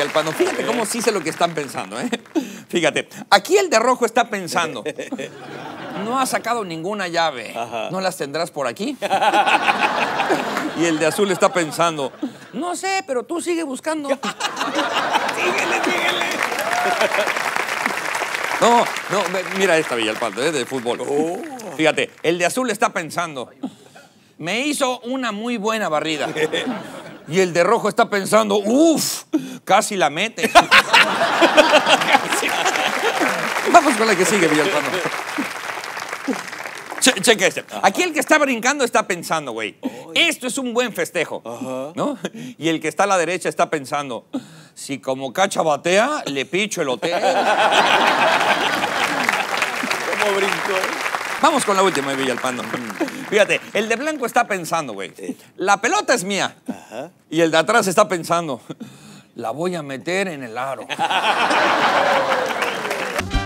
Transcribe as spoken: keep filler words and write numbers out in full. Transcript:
Villalpando. Fíjate cómo sí sé lo que están pensando, ¿eh? Fíjate, aquí el de rojo está pensando. No ha sacado ninguna llave. Ajá. ¿No las tendrás por aquí? Y el de azul está pensando. No sé, pero tú sigue buscando. Síguele, síguele. No, no, mira esta, Villalpando, ¿eh? De fútbol. Oh. Fíjate, el de azul está pensando. Me hizo una muy buena barrida. Y el de rojo está pensando, uff, casi la mete. Vamos con la que sigue, Villalpando. Che, cheque este. Aquí el que está brincando está pensando, güey, esto es un buen festejo. Ajá. ¿No? Y el que está a la derecha está pensando, si como Cacha batea, le picho el hotel. ¿Cómo brincó? Vamos con la última, Villalpando. Fíjate, el de blanco está pensando, güey, la pelota es mía. Ajá. Y el de atrás está pensando, la voy a meter en el aro.